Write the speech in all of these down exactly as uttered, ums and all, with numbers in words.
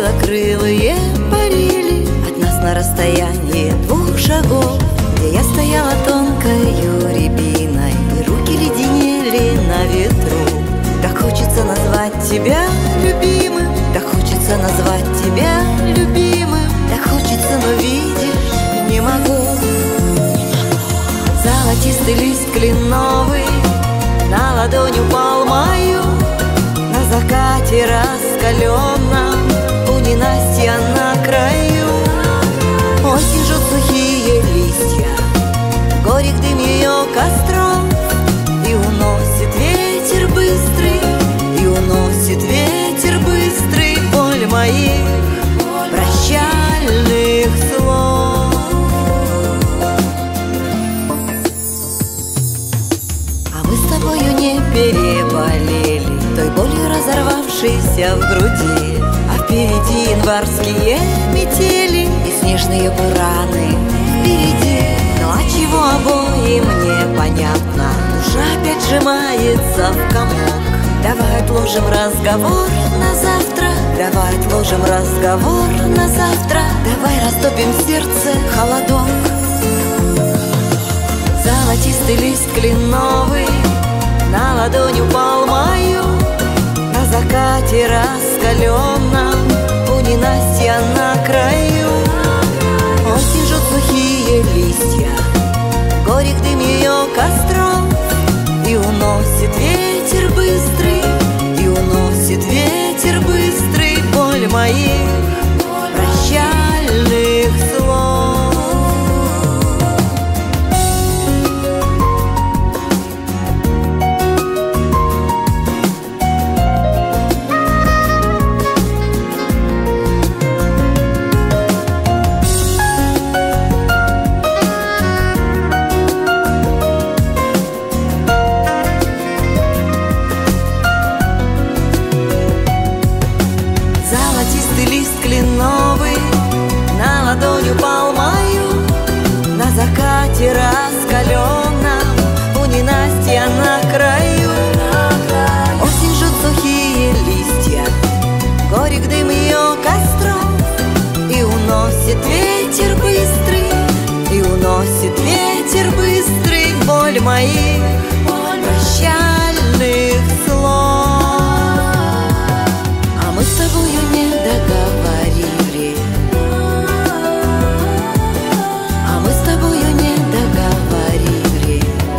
белокрылые парили от нас на расстоянии двух шагов, где я стояла тонкою рябиной, и руки леденели на ветру. Так хочется назвать тебя любимым, так хочется назвать тебя любимым, так хочется, но видишь, не могу. Золотистый лист кленовый на ладонь упал мою, на закате раскаленном, у ненастья на краю. Осень жжет сухие листья, горек дым ее костров, и уносит ветер быстрый, и уносит ветер быстрый боль моих прощальных слов. А мы с тобою не переболели той болью, разорвавшейся в груди, а впереди январские метели и снежные бураны впереди. Ну а чего обоим непонятно, душа опять сжимается в комок. Давай отложим разговор на завтра, давай отложим разговор на завтра, давай растопим в сердце холодок. Золотистый лист кленовый на ладонь упал мою, на закате раскаленном, у ненастья на краю. Осень жжет сухие листья, горек дым ее костров, и уносит ветер быстрый, и уносит ветер быстрый боль моих прощальных слов. Кленовый на ладонь упал мою, на закате раскаленном, у ненастья на краю. Осень жжет сухие листья, горек дым ее костров, и уносит ветер быстрый, и уносит ветер быстрый боль моих прощальных слов. А мы с тобою не договорили, а мы с тобою не договорили.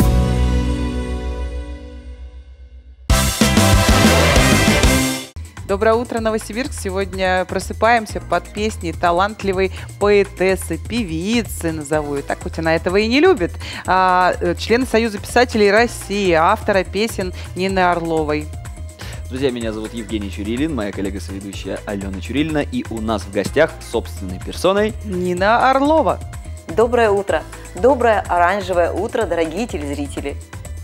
Доброе утро, Новосибирск. Сегодня просыпаемся под песни талантливой поэтессы, певицы, назову ее так, хоть она этого и не любит, а, члена Союза писателей России, автора песен Нины Орловой. Друзья, меня зовут Евгений Чурилин, моя коллега-соведущая Алена Чурилина, и у нас в гостях собственной персоной Нина Орлова. Доброе утро, доброе оранжевое утро, дорогие телезрители.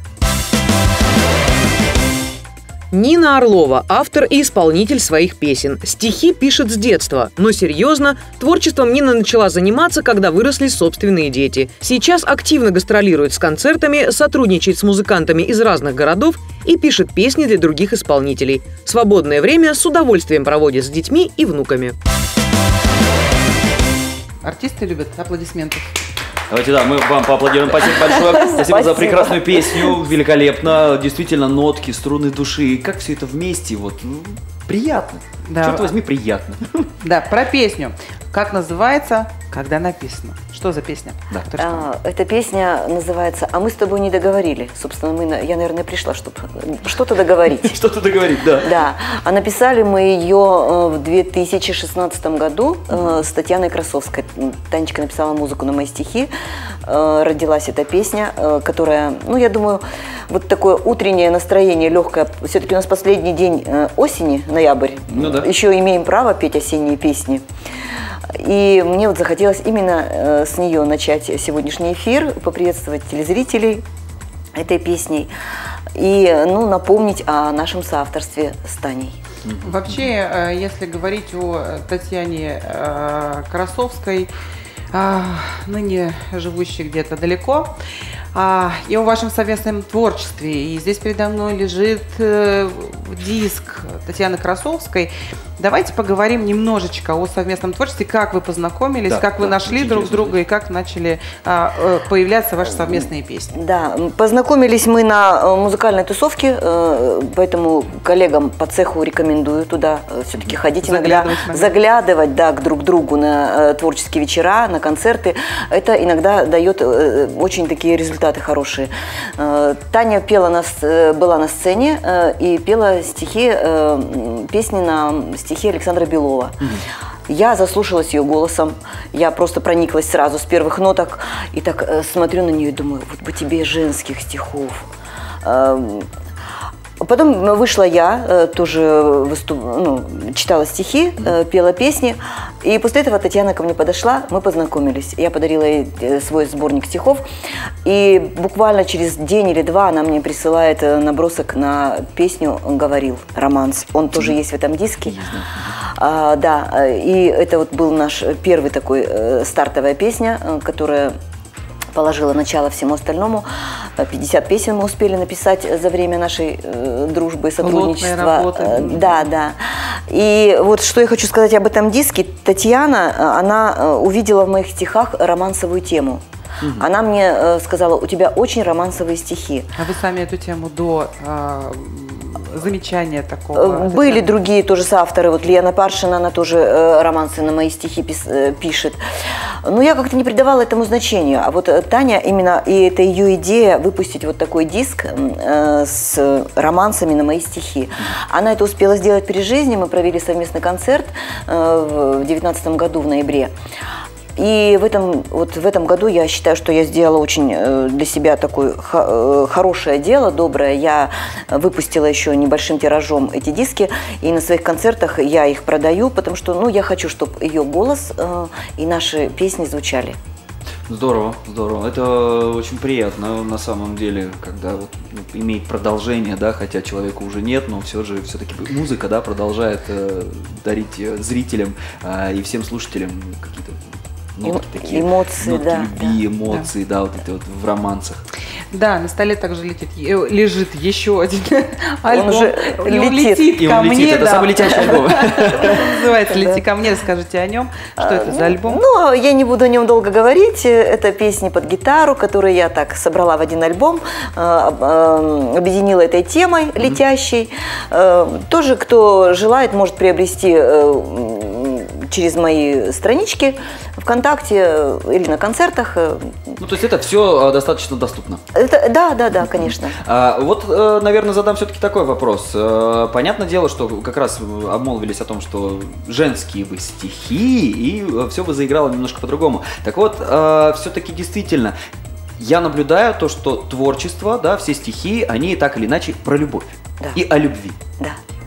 Нина Орлова – автор и исполнитель своих песен. Стихи пишет с детства, но серьезно, творчеством Нина начала заниматься, когда выросли собственные дети. Сейчас активно гастролирует с концертами, сотрудничает с музыкантами из разных городов и пишет песни для других исполнителей. Свободное время с удовольствием проводит с детьми и внуками. Артисты любят аплодисменты. Давайте, да, мы вам поаплодируем. Спасибо большое. Спасибо, Спасибо за прекрасную песню. Великолепно. Действительно, нотки, струны души. Как все это вместе, вот, ну, приятно. Да. Черт возьми, приятно. Да, про песню. Как называется, когда написано? Что за песня? Да. А, эта песня называется «А мы с тобой не договорили». Собственно, мы, я, наверное, пришла, чтобы что-то договорить. Что-то договорить, да. Да. А написали мы ее в две тысячи шестнадцатом году с Татьяной Красовской. Танечка написала музыку на мои стихи. Родилась эта песня, которая, ну, я думаю, вот такое утреннее настроение, легкое. Все-таки у нас последний день осени, ноябрь. Ну, да. Еще имеем право петь осенние песни. И мне вот захотелось именно с нее начать сегодняшний эфир, поприветствовать телезрителей этой песней и, ну, напомнить о нашем соавторстве с Таней. Вообще, если говорить о Татьяне Красовской, ныне живущей где-то далеко, а, и о вашем совместном творчестве. И здесь передо мной лежит э, диск Татьяны Красовской. Давайте поговорим немножечко о совместном творчестве, как вы познакомились, да, как вы да, нашли друг друга и как начали а, появляться ваши совместные песни. Да, познакомились мы на музыкальной тусовке, поэтому коллегам по цеху рекомендую туда все-таки ходить иногда, заглядывать, заглядывать да, к друг другу на творческие вечера, на концерты. Это иногда дает очень такие результаты хорошие. Таня пела на, была на сцене и пела стихи, песни на стихи Александра Белова. Угу. Я заслушалась ее голосом, я просто прониклась сразу с первых ноток и так э, смотрю на нее и думаю, вот бы тебе женских стихов. Э, потом вышла я, э, тоже выступ, ну, читала стихи, э, пела песни, и после этого Татьяна ко мне подошла, мы познакомились. Я подарила ей свой сборник стихов, и буквально через день или два она мне присылает набросок на песню «Говорил», романс. Он тоже есть в этом диске. А, да, и это вот был наш первый такой э, стартовая песня, э, которая положила начало всему остальному. пятьдесят песен мы успели написать за время нашей э, дружбы и сотрудничества. Э, да, да. И вот что я хочу сказать об этом диске. Татьяна, она увидела в моих стихах романсовую тему. Угу. Она мне э, сказала, у тебя очень романсовые стихи. А вы сами эту тему до... Э, замечания такого? Были это... другие тоже соавторы. Вот Лена Паршина, она тоже э, романсы на мои стихи пис, э, пишет. Но я как-то не придавала этому значению. А вот Таня, именно, и это ее идея выпустить вот такой диск э, с романсами на мои стихи. Она это успела сделать при жизни. Мы провели совместный концерт э, в девятнадцатом году в ноябре. И в этом, вот в этом году я считаю, что я сделала очень для себя такое хорошее дело, доброе. Я выпустила еще небольшим тиражом эти диски, и на своих концертах я их продаю, потому что ну, я хочу, чтобы ее голос и наши песни звучали. Здорово, здорово. Это очень приятно на самом деле, когда вот, ну, имеет продолжение, да, хотя человека уже нет, но все же все-таки музыка, да, продолжает э, дарить зрителям э, и всем слушателям какие-то нотки такие, эмоции, нотки да, любви, да, эмоции, да. да, вот это вот в романсах. Да, на столе также летит, лежит еще один альбом. Он уже летит. летит и ко он летит. мне. Это да. самый летящий альбом. Называется «Лети ко мне». Расскажите о нем. Что это за альбом? Ну, я не буду о нем долго говорить. Это песни под гитару, которые я так собрала в один альбом, объединила этой темой летящей. Тоже, кто желает, может приобрести через мои странички ВКонтакте или на концертах. Ну, то есть это все достаточно доступно? Это, да, да, да, конечно. А, вот, наверное, задам все-таки такой вопрос. Понятное дело, что как раз обмолвились о том, что женские вы стихи, и все бы заиграло немножко по-другому. Так вот, все-таки действительно, я наблюдаю то, что творчество, да, все стихи, они так или иначе про любовь, да, и о любви. Да.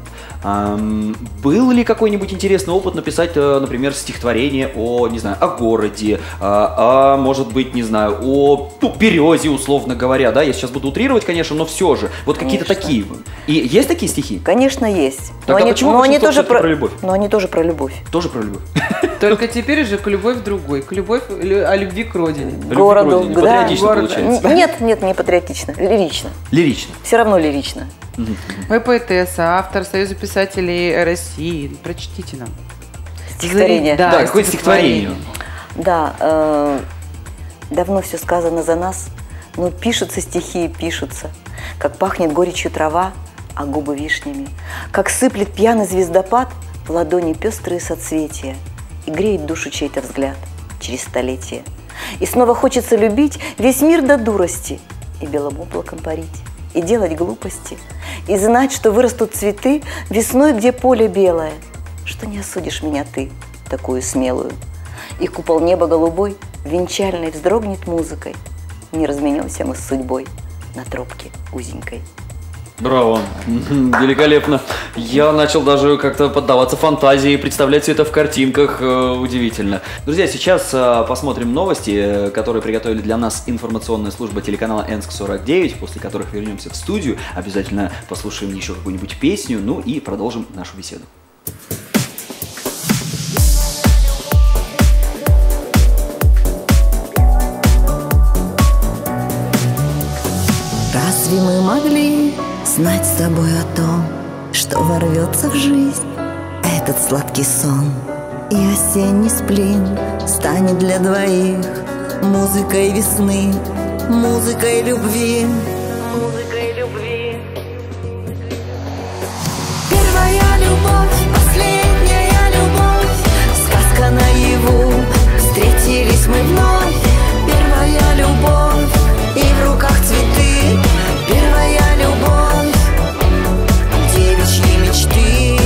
Был ли какой-нибудь интересный опыт написать, например, стихотворение о, не знаю, о городе, о, может быть, не знаю, о ну, березе, условно говоря, да? Я сейчас буду утрировать, конечно, но все же. Вот какие-то такие. И есть такие стихи? Конечно, есть. Тогда но они, почему но они тоже про, про любовь? Но они тоже про любовь. Тоже про любовь. Только теперь уже к любовь другой, к любовь о любви к родине. К городу, да. Патриотично получается. Нет, нет, не патриотично, лирично. Лирично. Все равно лирично. Вы поэтесса, автор Союза писателей России. Прочтите нам. Стихотворение. Да, да, какое-то стихотворение. Да, э, давно все сказано за нас, но пишутся стихи и пишутся. Как пахнет горечью трава, а губы вишнями. Как сыплет пьяный звездопад в ладони пестрые соцветия. И греет душу чей-то взгляд через столетия. И снова хочется любить весь мир до дурости и белым облаком парить. И делать глупости, и знать, что вырастут цветы весной, где поле белое, что не осудишь меня ты, такую смелую. И купол неба голубой, венчальный, вздрогнет музыкой. Не разменемся мы с судьбой на тропке узенькой. Браво, великолепно. Я начал даже как-то поддаваться фантазии, представлять все это в картинках, удивительно. Друзья, сейчас посмотрим новости, которые приготовили для нас информационная служба телеканала Энск сорок девять, после которых вернемся в студию, обязательно послушаем еще какую-нибудь песню, ну и продолжим нашу беседу. Разве мы могли знать с тобой о том, что ворвется в жизнь этот сладкий сон? И осенний сплин станет для двоих музыкой весны, музыкой любви, музыкой любви. Первая любовь, последняя любовь, сказка наяву, встретились мы вновь. Первая любовь, и в руках цветы. Первая любовь, девичьи мечты.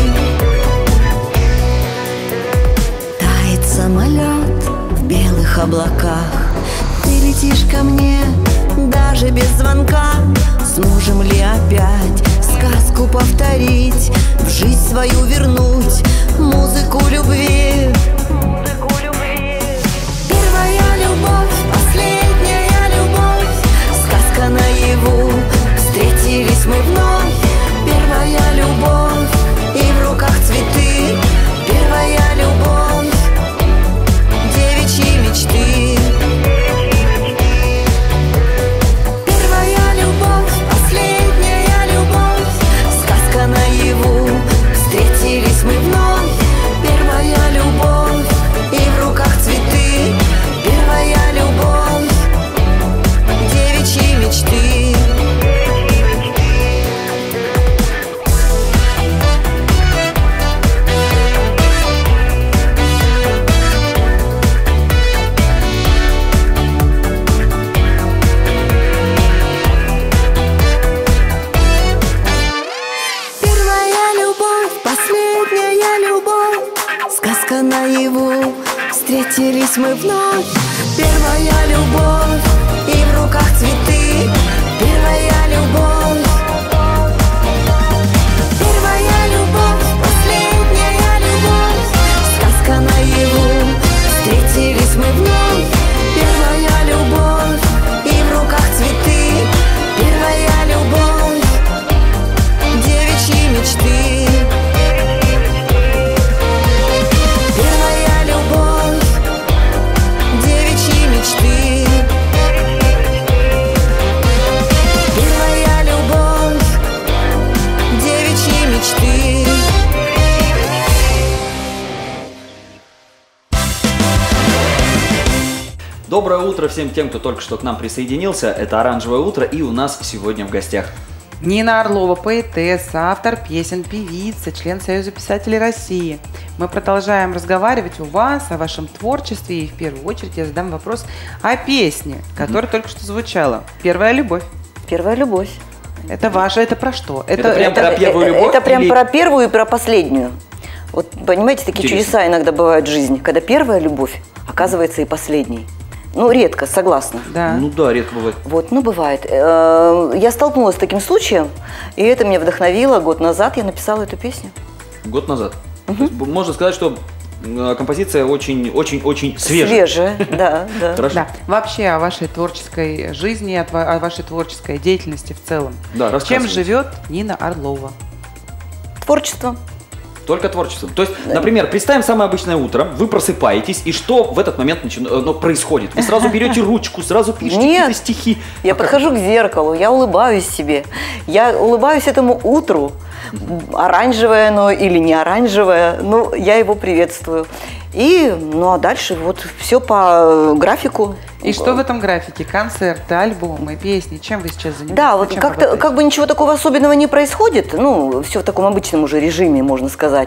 Тает самолет в белых облаках, ты летишь ко мне даже без звонка. Сможем ли опять сказку повторить, в жизнь свою вернуть музыку любви? Музыку любви. Первая любовь, последняя любовь, сказка наяву, встретились мы вновь. Первая любовь, и в руках цветы. Первая любовь, девичьи мечты. Первая любовь, последняя любовь, сказка наяву, встретились мы вновь. Первая любовь, и в руках цветы. Первая любовь, девичьи мечты. Наяву, встретились мы вновь. Первая любовь, и в руках цветы. Первая любовь. Первая любовь, последняя любовь, сказка наяву, встретились мы вновь. Первая любовь, и в руках цветы. Первая любовь, девичьи мечты. Доброе утро всем тем, кто только что к нам присоединился. Это «Оранжевое утро», и у нас сегодня в гостях Нина Орлова, поэтесса, автор песен, певица, член Союза писателей России. Мы продолжаем разговаривать у вас о вашем творчестве, и в первую очередь я задам вопрос о песне, которая mm-hmm. только что звучала. «Первая любовь». Первая любовь. Это ваша, это про что? Это, это прям это, про первую любовь? Это прям или... про первую и про последнюю. Вот, понимаете, такие Интересно. Чудеса иногда бывают в жизни, когда первая любовь оказывается и последней. Ну, редко, согласна. Да. Ну да, редко бывает. Вот, ну бывает. Я столкнулась с таким случаем, и это меня вдохновило. Год назад я написала эту песню. Год назад. Угу. Можно сказать, что композиция очень-очень-очень свежая. Свежая, да, да. Хорошо. Да. Вообще о вашей творческой жизни, о вашей творческой деятельности в целом. Да, чем живет Нина Орлова? Творчеством. Только творчеством. То есть, например, представим самое обычное утро, вы просыпаетесь, и что в этот момент начи... ну, происходит? Вы сразу берете ручку, сразу пишете какие-то стихи. Я а подхожу как? к зеркалу, я улыбаюсь себе. Я улыбаюсь этому утру. Оранжевое оно или не оранжевое, ну, я его приветствую. И, ну, а дальше вот все по графику. И что в этом графике? Концерты, альбомы, песни? Чем вы сейчас занимаетесь? Да, вот как-то как бы ничего такого особенного не происходит. Ну, все в таком обычном уже режиме, можно сказать.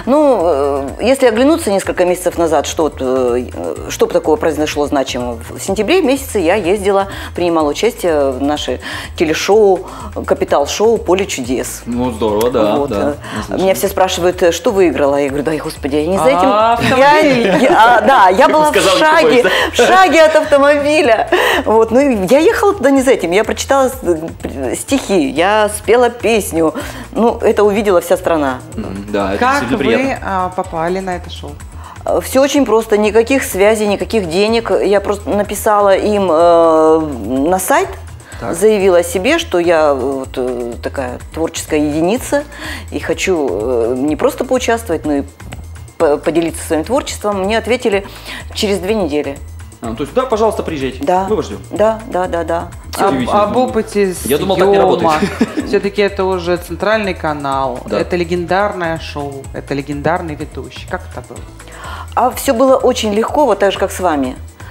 Ну, если оглянуться несколько месяцев назад, что, что бы такого произошло значимого? В сентябре месяце я ездила, принимала участие в наше телешоу, капитал-шоу «Поле чудес». Ну, здорово, да. Вот. да Меня все спрашивают, что выиграла. Я говорю, да, господи, я не за этим. А, я, я, да, я была в шаге, в шаге от автомобиля. автомобиля. Вот. Ну, я ехала туда не за этим. Я прочитала стихи, я спела песню. Ну, это увидела вся страна. Да, это как вы приятно. попали на это шоу? Все очень просто. Никаких связей, никаких денег. Я просто написала им э, на сайт. Так. Заявила о себе, что я вот, такая творческая единица и хочу не просто поучаствовать, но и поделиться своим творчеством. Мне ответили через две недели. А, то есть, да, пожалуйста, приезжайте. Да. Мы вас ждем. Да, да, да, да. об, об опыте Я думал, так не работает. Все-таки это уже центральный канал, Да. это легендарное шоу, это легендарный ведущий. Как это было? А все было очень легко, вот так же, как с вами.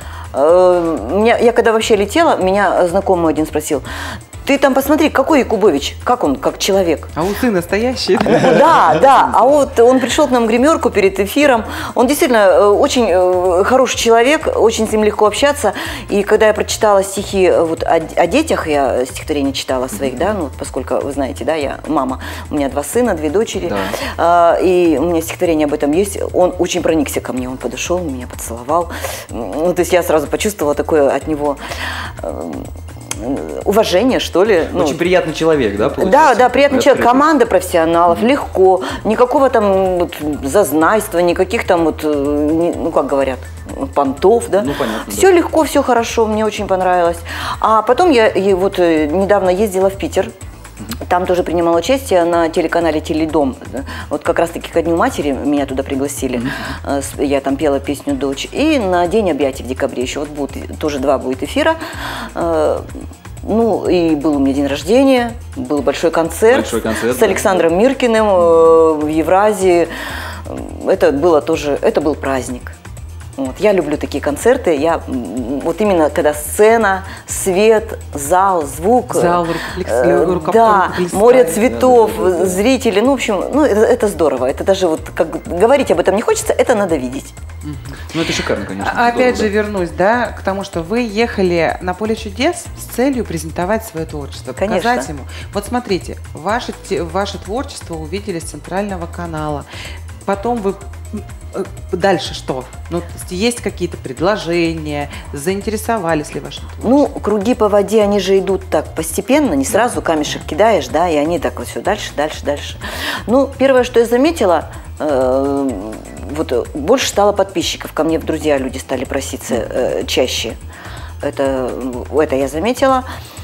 Э, меня- Я когда вообще летела, меня знакомый один спросил: ты там посмотри, какой Якубович, как он, как человек. А усы настоящие? Да, да, а вот он пришел к нам в гримерку перед эфиром, он действительно э, очень э, хороший человек, очень с ним легко общаться, и когда я прочитала стихи э, вот о, о детях, я стихотворение читала своих, да, ну, поскольку вы знаете, да, я мама, у меня два сына, две дочери, Да. э, и у меня стихотворение об этом есть, он очень проникся ко мне, он подошел, меня поцеловал, ну, то есть я сразу почувствовала такое от него э, уважение, что ли. Ну, Очень приятный человек, да, да, получается? да, приятный человек, Открытый. команда профессионалов, легко, никакого там вот зазнайства, никаких там вот, э, не- ну как говорят, понтов, да. Ну, понятно, Все да. легко, все хорошо, мне очень понравилось. А потом я и вот э, недавно ездила в Питер. Там тоже принимала участие на телеканале «Теледом». Вот как раз-таки ко Дню матери меня туда пригласили. Э, с- Я там пела песню «Дочь». И на День объятий в декабре еще вот будут, тоже два будет эфира. Э, Ну, и был у меня день рождения, был большой концерт, Большой концерт, с да. Александром Миркиным э, в Евразии. Это было тоже, это был праздник. Вот. Я люблю такие концерты. Я м, вот именно когда сцена, свет, зал, звук, Зал, э, рукоплескали- э, рукоплескали, да, да, море да, цветов, да, да, да. зрители. Ну, в общем, ну это, это здорово. Это даже вот как говорить об этом не хочется, это надо видеть. Ну, это шикарно, конечно. А- Опять же здорово, вернусь, да, к тому, что вы ехали на поле чудес с целью презентовать свое творчество, Конечно. показать ему. Вот смотрите, ваше, те- ваше творчество увидели с центрального канала. Потом вы э, дальше что? Ну, то есть есть какие-то предложения, заинтересовались ли вашим творчеством? Ну, круги по воде, они же идут так постепенно, не сразу камешек кидаешь, да, и они так вот все дальше, дальше, дальше. Ну, первое, что я заметила, э, вот больше стало подписчиков, ко мне в друзья люди стали проситься э, чаще. Это, это я заметила.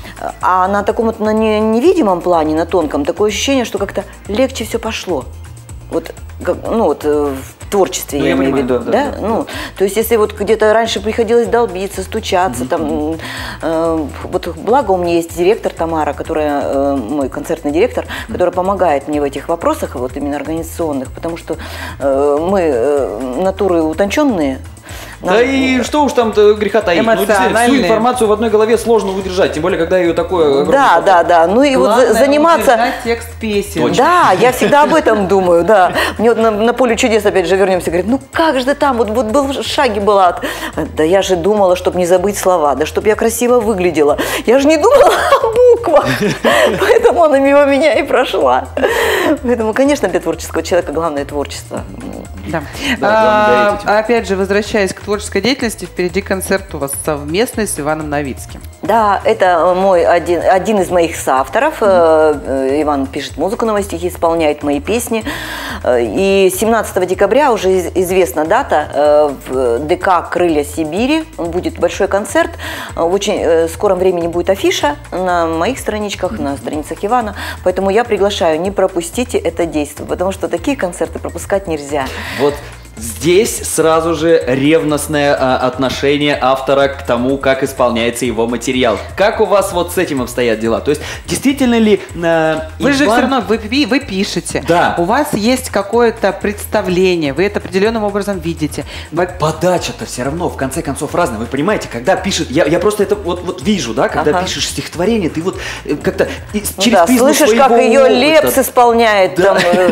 А на таком вот на не- невидимом плане, на тонком, такое ощущение, что как-то легче все пошло. Вот, как- ну вот э, в творчестве Ну, я, я имею в понимаю, виду, да, да? да, да, Ну, да. то есть, если вот где-то раньше приходилось долбиться, стучаться, там, э, вот благо у меня есть директор Тамара, которая, э, мой концертный директор, которая помогает мне в этих вопросах, вот именно организационных, потому что э, мы э, натуры утонченные. Да и что уж там-то греха таить. Ну, действительно, всю Эмоциональные. информацию в одной голове сложно удержать, тем более, когда ее такое огромное Да, поток. да, да. Ну и вот Главное за- заниматься. удержать текст песен. Точно. Да, я всегда об этом думаю, да. Мне вот на, на поле чудес, опять же, вернемся, говорит, ну как же ты там, вот, вот был в шаге была. Да я же думала, чтобы не забыть слова, да чтобы я красиво выглядела. Я же не думала о буквах. Поэтому она мимо меня и прошла. Поэтому, конечно, для творческого человека главное творчество. Да. Да, А, главное гореть этим. опять же, возвращаясь к творческой деятельности, впереди концерт у вас совместный с Иваном Новицким. Да, это мой один, один из моих соавторов. Э, Иван пишет музыку на мои стихи, исполняет мои песни. Э, И семнадцатого декабря уже из- известна дата э, в ДК «Крылья Сибири». Будет большой концерт. Э, В очень э, скором времени будет афиша на моих страничках, на страницах Ивана. Поэтому я приглашаю, не пропустите это действие, потому что такие концерты пропускать нельзя. Вот здесь сразу же ревностное а, отношение автора к тому, как исполняется его материал. Как у вас вот с этим обстоят дела? То есть, действительно ли э, Вы же Иван- все равно, вы, пи- вы пишете. Да. У вас есть какое-то представление, вы это определенным образом видите. Во- Подача-то все равно, в конце концов, разная. Вы понимаете, когда пишет... Я, я просто это вот, вот вижу, да, когда Ага. пишешь стихотворение, ты вот э, как-то из- Ну через да, призму слышишь, своего как ее опыта. Лепс исполняет. Да. Там, э,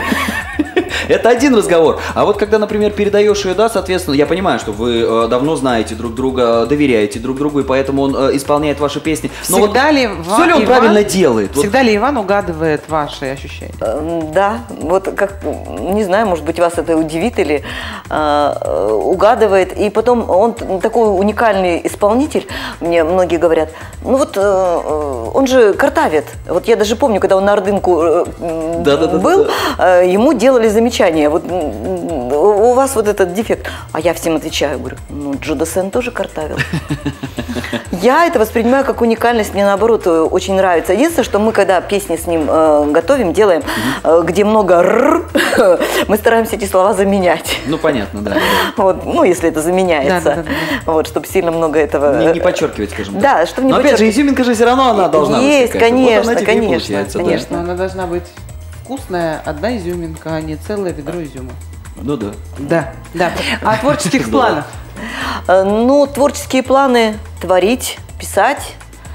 Это один разговор. А вот когда, например, передаешь ее, да, соответственно, я понимаю, что вы э, давно знаете друг друга, доверяете друг другу, и поэтому он э, исполняет ваши песни. Но вот Всегда ли Ва- все ли он Иван- правильно делает? Вот Всегда ли Иван угадывает ваши ощущения? Э, Да, вот как, не знаю, может быть, вас это удивит или э, угадывает. И потом он т- такой уникальный исполнитель, мне многие говорят, ну вот э, э, он же картавит. Вот я даже помню, когда он на Ордынку э, м, Да-да-да-да-да. был, э, ему делали замечания. Вот м, у вас вот этот дефект. А я всем отвечаю, говорю, ну, Джо Дассен тоже картавил. Я это воспринимаю как уникальность, мне наоборот очень нравится. Единственное, что мы, когда песни с ним э, готовим, делаем, э, где много «р», мы стараемся эти слова заменять. Ну, понятно, да. Вот, ну, если это заменяется. Да, да, да, да. Вот, чтобы сильно много этого... Не, не подчеркивать, скажем так. Да, чтобы не Но опять же, подчеркивать. изюминка же все равно она должна быть Есть, какая-то. Вот конечно, она тебе и конечно, получается, да. конечно. Но она должна быть вкусная, одна изюминка, а не целое ведро изюма. Ну да. Да, да. А творческих Здорово. планов? Э, Ну, творческие планы творить, писать.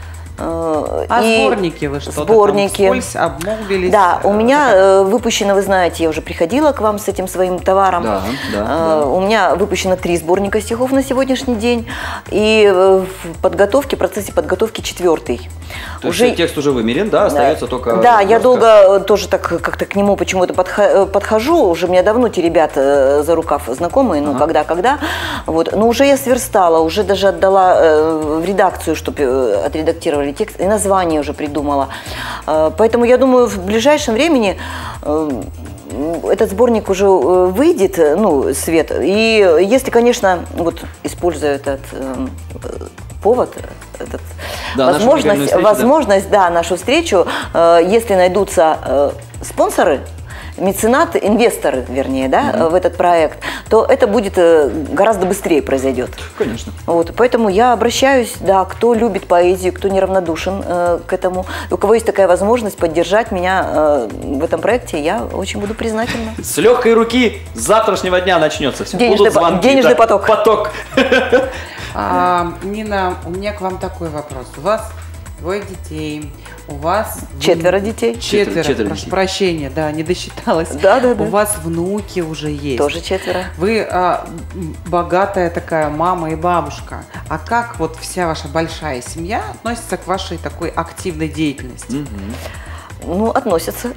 э, А и сборники вы что-то сборники. там вскользь обмолвились? Да, у Э, меня э, выпущено, вы знаете, я уже приходила к вам с этим своим товаром. Да, да, Э, да. У меня выпущено три сборника стихов на сегодняшний день. И э, в подготовке, в процессе подготовки четвертый. То есть текст уже вымерен, да, остается только... Да, я просто- долго э, тоже так как-то к нему почему-то подха- э, подхожу. Уже меня давно те ребята э, за рукав знакомые, ну, Ага. когда-когда. Вот. Но уже я сверстала, уже даже отдала э, в редакцию, чтобы отредактировали текст, и название уже придумала. Э, Поэтому я думаю, в ближайшем времени э, этот сборник уже э, выйдет, э, ну, свет. И если, конечно, вот используя этот э, повод, этот, Да, нашу возможность, уникальную встречу, да. возможность, да, нашу встречу, э, если найдутся э, спонсоры, меценаты, инвесторы, вернее, да, Мгм. в этот проект, то это будет э, гораздо быстрее произойдет. Конечно. Вот, поэтому я обращаюсь, да, кто любит поэзию, кто неравнодушен э, к этому, у кого есть такая возможность поддержать меня э, в этом проекте, я очень буду признательна. С легкой руки с завтрашнего дня начнется. Все Денежный будут по- звонки, денежный да, поток. Поток. А, Нина, у меня к вам такой вопрос. У вас двое детей, у вас... Четверо детей. Четверо, Четверо прошу детей. прощения, да, не досчиталась. Да, да, да. У вас внуки уже есть. Тоже четверо. Вы а, м, богатая такая мама и бабушка. А как вот вся ваша большая семья относится к вашей такой активной деятельности? Мгм. Ну, относятся.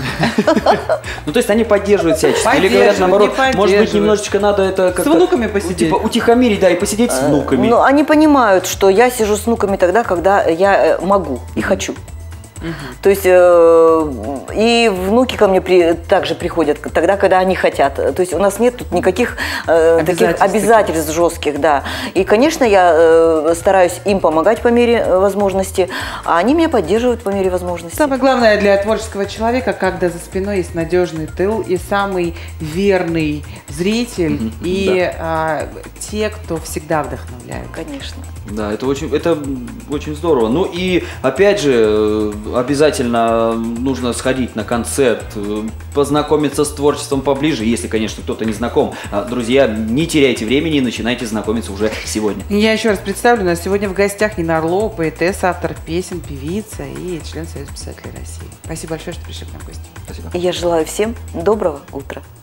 Ну, то есть они поддерживают всячески. Или говорят, Поддерживают, наоборот, не может быть, поддерживают. немножечко надо это как-то... внуками посидеть. Типа утихомирить, да, и посидеть с внуками. Но они понимают, что я сижу с внуками тогда, когда я э, могу и хочу. То есть э, и внуки ко мне при, также приходят тогда, когда они хотят. То есть у нас нет тут никаких э, таких Обязательств обязательств жестких, да. И, конечно, я э, стараюсь им помогать по мере э, возможности, а они меня поддерживают по мере возможности. Самое главное для творческого человека, когда за спиной есть надежный тыл и самый верный зритель, Мгм, и а, те, кто всегда вдохновляют. Конечно. Да, это очень, это очень здорово. Ну и опять же, э, обязательно нужно сходить на концерт, э, познакомиться с творчеством поближе, если, конечно, кто-то не знаком. А, Друзья, не теряйте времени и начинайте знакомиться уже сегодня. Я еще раз представлю, у нас сегодня в гостях Нина Орлова, поэтесса, автор песен, певица и член Союза писателей России. Спасибо большое, что пришли к нам в гости. Спасибо. И я желаю всем доброго утра.